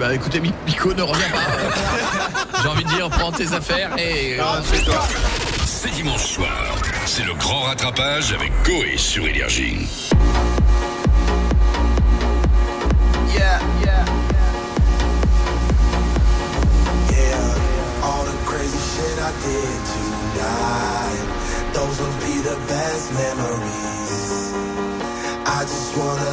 Bah écoutez, Miko ne revient pas. J'ai envie de dire, prends tes affaires et... c'est toi. C'est dimanche soir. C'est le grand rattrapage avec Koé sur Énergie. Yeah, all the crazy shit I did tonight, those will be the best memories. I just wanna